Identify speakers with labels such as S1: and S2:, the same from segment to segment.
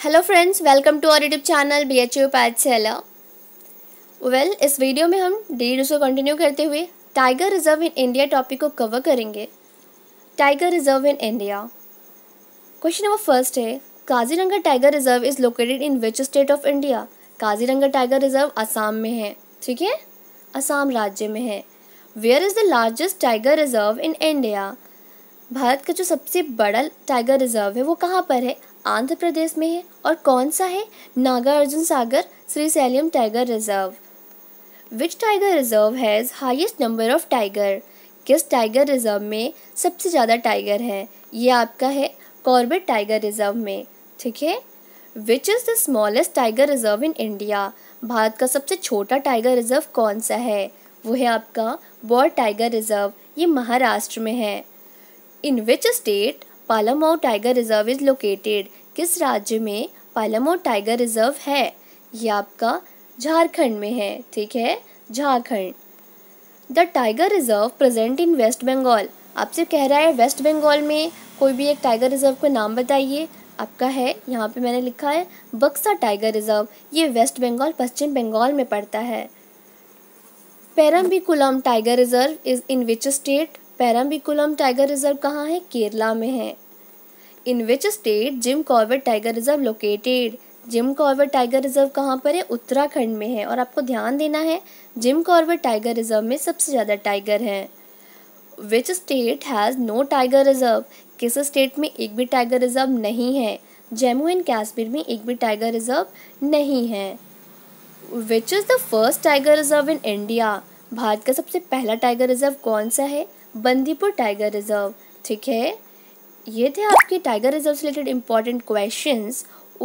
S1: Hello friends, welcome to our YouTube channel BHU Pathshala. इस video में हम डेली को कंटिन्यू करते हुए tiger reserve in India topic को कवर करेंगे। Tiger reserve in India. Question number first है, Kaziranga tiger reserve is located in which state of India. Kaziranga tiger reserve Assam में है। ठीक है, असम राज्य में है। Where is the largest tiger reserve in India. Bharat का जो सबसे बड़ा टाइगर रिजर्व है वो कहाँ पर है? आंध्र प्रदेश में है। और कौन सा है? Nagarjuna Sagar Srisailam tiger reserve. Which tiger reserve has highest number of tiger. किस टाइगर रिजर्व में सबसे ज़्यादा टाइगर है? ये आपका है कॉर्बेट टाइगर रिजर्व में। ठीक है। Which is the smallest tiger reserve in India. Bharat का सबसे छोटा टाइगर रिजर्व कौन सा है? वो है आपका बौर टाइगर रिजर्व। ये महाराष्ट्र में है। In which state Palamau tiger reserve is located. किस राज्य में पालामऊ टाइगर रिजर्व है? ये आपका झारखंड में है। ठीक है, Jharkhand. The tiger reserve present in West Bengal. आपसे कह रहा है वेस्ट बंगाल में कोई भी एक टाइगर रिजर्व का नाम बताइए। आपका है, यहाँ पे मैंने लिखा है बक्सा टाइगर रिजर्व। ये वेस्ट बंगाल पश्चिम बंगाल में पड़ता है। Parambikulam tiger reserve is in which state. Parambikulam tiger reserve कहाँ है? केरला में है। In which state Jim Corbett tiger reserve located. Jim Corbett tiger reserve कहाँ पर है? उत्तराखंड में है। और आपको ध्यान देना है जिम कॉर्बेट टाइगर रिजर्व में सबसे ज़्यादा टाइगर हैं। Which state has no tiger reserve. किस स्टेट में एक भी टाइगर रिजर्व नहीं है? जम्मू एंड कश्मीर में एक भी टाइगर रिजर्व नहीं है। Which is the first tiger reserve in India. Bharat का सबसे पहला टाइगर रिजर्व कौन सा है? Bandipur tiger reserve. ठीक है, ये थे आपके टाइगर रिजर्व से रिलेटेड इंपॉर्टेंट क्वेश्चंस।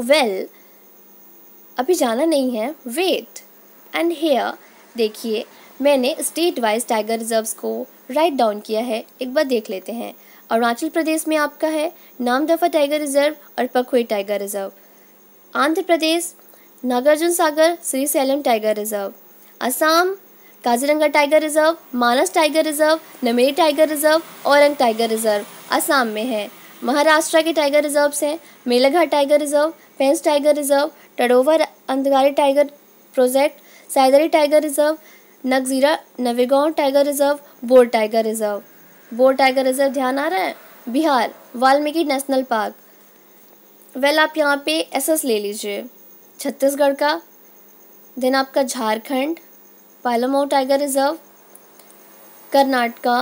S1: अभी जाना नहीं है, वेट एंड हेयर। देखिए, मैंने स्टेट वाइज टाइगर रिजर्व्स को राइट डाउन किया है, एक बार देख लेते हैं। अरुणाचल प्रदेश में आपका है नामदफा टाइगर रिजर्व और Pakhui tiger reserve. Andhra Pradesh Nagarjuna Sagar Srisailam tiger reserve. Assam Kaziranga tiger reserve, Manas tiger reserve, Nameri tiger reserve, Orang tiger reserve Assam में है। महाराष्ट्र के टाइगर रिजर्व्स हैं Melghat tiger reserve, Pench tiger reserve, Tadoba Andhari tiger project, Sahyadri tiger reserve, Nagzira Navegaon tiger reserve, Bor tiger reserve. Bor tiger reserve ध्यान आ रहा है? Bihar Valmiki national park. आप यहाँ पे SS ले लीजिए छत्तीसगढ़ का। देन आपका Jharkhand Palamau tiger reserve, Karnataka,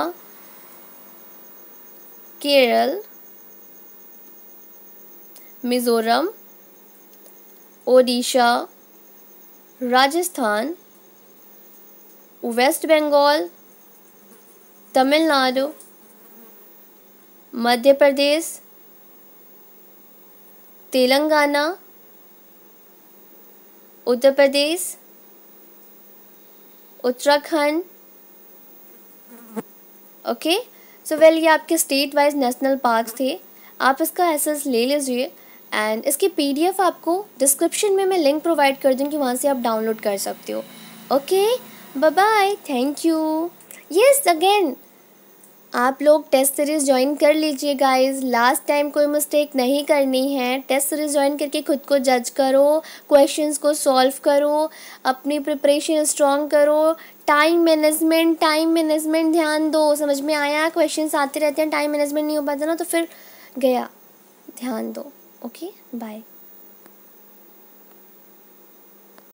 S1: Kerala, Mizoram, Odisha, Rajasthan, West Bengal, Tamil Nadu, Madhya Pradesh, Telangana, Uttar Pradesh, Uttarakhand. Okay, ये आपके स्टेट वाइज नेशनल पार्क्स थे। आप इसका SS ले लीजिए एंड इसकी PDF आपको डिस्क्रिप्शन में मैं लिंक प्रोवाइड कर दूँगी, वहाँ से आप डाउनलोड कर सकते हो। Okay, bye bye, thank you. Yes, again आप लोग टेस्ट सीरीज़ ज्वाइन कर लीजिए गाइस। लास्ट टाइम कोई मिस्टेक नहीं करनी है। टेस्ट सीरीज़ ज्वाइन करके खुद को जज करो, क्वेश्चंस को सॉल्व करो, अपनी प्रिपरेशन स्ट्रॉन्ग करो। टाइम मैनेजमेंट ध्यान दो। समझ में आया? क्वेश्चंस आते रहते हैं, टाइम मैनेजमेंट नहीं हो पाता ना तो फिर गया। ध्यान दो। Okay, bye.